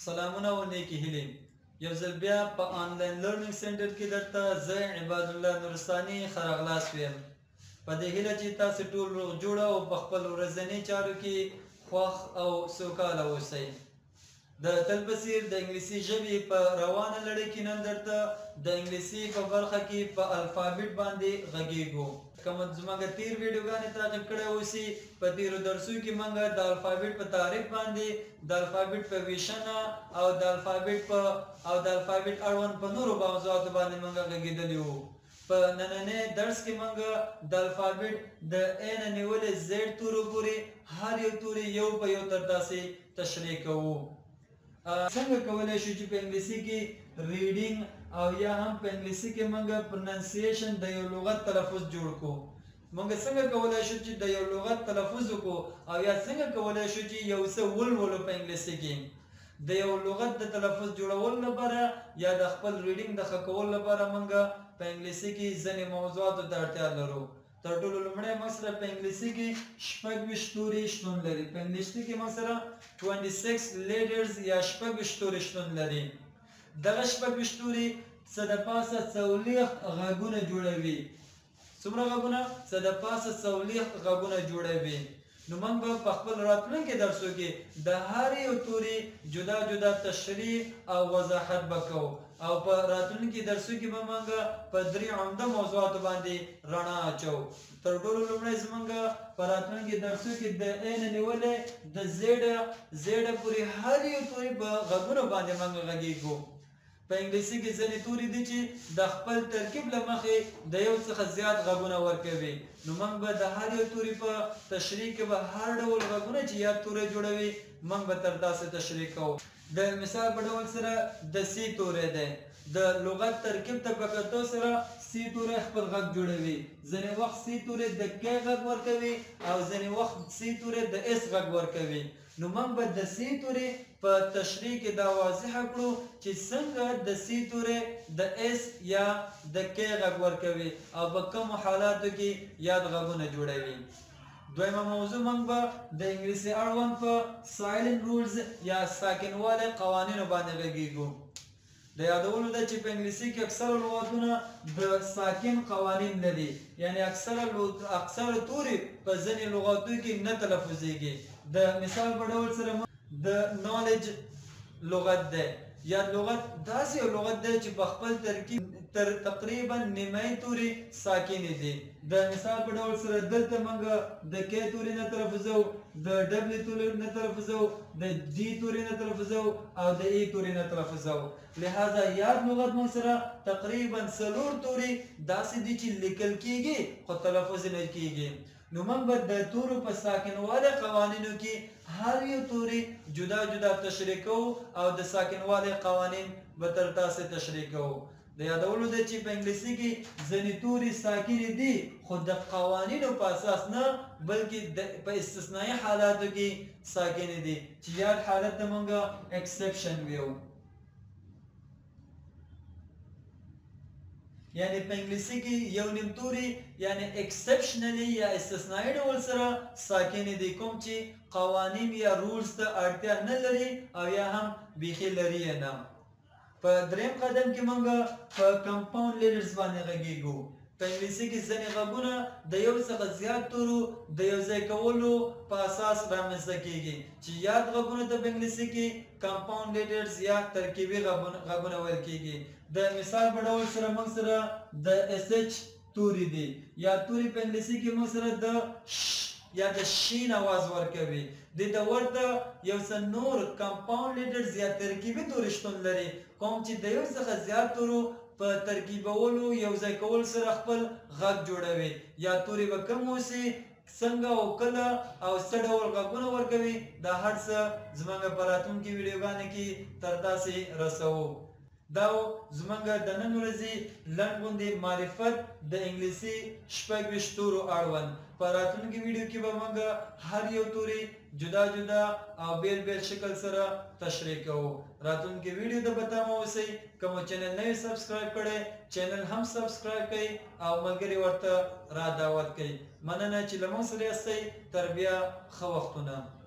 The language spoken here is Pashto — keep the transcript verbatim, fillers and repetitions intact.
سلامونه و نیکی هیلې یو ځل بیا په آنلاین لرنینګ سنټر کې درته زه عباد الله نورستاني ښه راغلاست ویم. په دې هیله چې تاسو ټول روغ جوړه او په خپل ورځني چارو کې خوښ او سوکاله اوسئ. د تل په څېر د انګلیسي ژبې په روانه لړۍ کې نن درته د انګلیسي په برخه کې په الفابیټ باندې غږیږو. که مو زموږ تیر ویډیوګانې تعقیب کړی اوسي په تیرو درسو کې موږ د الفابیټ په تعریف باندې د الفابیټ په ویشنه او د الفابیټ په او د الفابیټ اړوند په نورو موضوعاتو باندې موږ غږېدلي وو. په نننی درس کې موږ د الفابیټ د ا نه نیولې زیډ تورو پورې هر یو توري یو په یو تر داسې تشریح کوو. څنګه کولی شو چې په انګلیسي کې ریډینګ او یا هم په انګلیسي کې موږ پروننسیشن د یو لغت تلفظ جوړ کړو. موږ څنګه کولی شو چې د یو لغت تلفظ وکړو او یا څنګه کولی شو چې یو څه ولولو په انګلیسي کې. د یو لغت د تلفظ جوړولو لپاره یا د خپل ریډینګ د ښه کولو لپاره موږ په انګلیسي کې ځینې موضوعاتو ته اړتیا لرو. تر ټولو لومړی موږ سره په انګلیسي کې شپږ ویشت توري شتون لري. په انګلیسي کې موږ سره شپږ لیټرز یا شپږ ویشت توري شتون لري. دغه شپږ ویشت توري څه د پاسه څلوېښت غږونه جوړوي. څومره غږونه؟ څه د پاسه څلوېښت غږونه جوړوي. نو موږ به په خپل راتلونکي درسو کې د هر یو توري جدا جدا تشریح او وضاحت به کوو او په راتلونکي درسو کې به موږ په درې عمده موضوعاتو باندې رڼا اچوو. تر ټولو لومړی زموږ په راتلونکي درسو کې د ا نه نیولې د زیډه زیډه پورې هر یو توري په غږونو باندې موږ غږیږو. په انګلیسي کې ځینې توري دي چې د خپل ترکیب له مخې د یو څخه زیات غږونه ورکوي. نو موږ به د هر یو توري په تشریح کې به هر ډول غږونه چې یاد توری جوړوي موږ به تر داسې تشریح کوو. د مثال په ډول سره د سی توری دی. د لغت ترکیب ته په کتو سره سی توری خپل غږ جوړوي. ځینې وخت سی توری د کې غږ ورکوي او ځینې وخت سی توری د اس غږ ورکوي. نو موږ به د سی توري په تشریح کې دا واضحه کړو چې څنګه د سی توري د اس یا د کې غږ ورکوي او په کومو حالاتو کې یاد غږونه جوړوي. دویمه موضوع موږ به د انګلیسي اړوند په سایلنت رولز یا ساکنوالی قوانینو باندې غږیږو. د یادولو ده چې په انګلیسي کې اکثره لغتونه د ساکن قوانین لري، یعنی اکثره اکثره توري په ځینې لغاتو کې نه تلفظیږي. د مثال په ډول سره د نالج لغت دی یا لغت داسې یو لغت دی چې په خپل ترکیب تر تقریبا نیمایي توري ساکنې دي. د مثال په ډول سره دلته موږ د کې توري نه تلفظو، د ډبلې توري نه تلفظو، د جی توري نه تلفظو او د ای توري نه تلفظو. لہذا یاد لغت موږ سره تقریبا څلور توري داسې دي چې لیکل کیږي خو تلفظ نه کیږي. نو موږ به د تورو په ساکنوالی قوانینو کې هر یو توري جدا جدا تشریح کوو او د ساکنوالی قوانین به تر تاسې تشریح کوو. د یادولو ده چې په انګلیسي کې ځینې توري ساکنې دي خو د قوانینو په اساس نه بلکې په استثنایي حالاتو کې ساکنې دي چې یاد حالت ته موږ اکسپشن ویو. یعنی په انګلیسي کې یو نیم توري یعنی اکسپشنلی یا استثنایي ډول سره ساکنې دي کوم چې قوانین یا رولز ته اړتیا نه لري او یا هم بیخي لري یې نه. په دریم قدم کې موږ په کمپاوند لیټرز باندې غږیږو. په انګلیسي کې ځینې غږونه د یو څخه زیات تورو د یو ځای کولو په اساس رامنځته کیږي چې یاد غږونو ته په انګلیسي کې کمپاوند لیټرز یا ترکیبي غږونه ویل کیږي. د مثال په ډول سره موږ سره د اس اچ توري دي یا توري په انګلیسي کې موږ سره د ش یا د شین اواز ورکوي. دې ته ورته یو څه نور کمپاوند لیټرز یا ترکیبي توري شتون لري کوم چې د یو څخه زیات تورو په ترکیبولو یو ځای کول سره خپل غږ جوړوي. یا توري به کم اوسي څنګه او کله او څه ډول غږونه ورکوي دا هر څه زموږ په راتلونکي ویډیوګانو کې تر تاسې رسوو. دا زموږ د نن ورځې لنډ غوندې معرفت د انګلیسي شپږ ویشت تورو اړوند. په راتلونکي ویډیو کې به موږ هر یو توري جدا جدا او بیل بیل شکل سره تشریح کوو. راتلونکي ویډیو ته به تمه اوسئ. که مو چینل نه وي سبسکرایب کړی چینل هم سبسکرایب کړئ او ملګري ورته را دعوت کړئ. مننه چې له موږ سره یاستئ. تر بیا ښه وختونه.